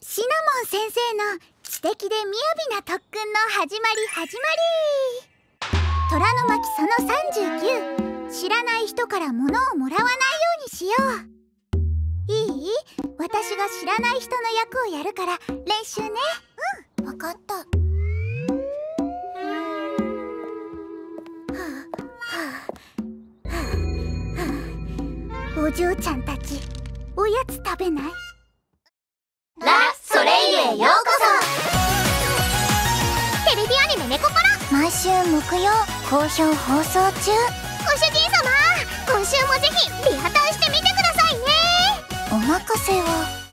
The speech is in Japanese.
シナモン先生の知的で雅な特訓の始まり。虎の巻その39、知らない人から物をもらわないようにしよう。いい？私が知らない人の役をやるから練習ね。うん、わかった。お嬢ちゃんたち、おやつ食べない？ ラ・ソレイユへようこそ。 テレビアニメ猫パラ毎週木曜好評放送中。ご主人様、今週もぜひリハタイしてみてくださいね。お任せを。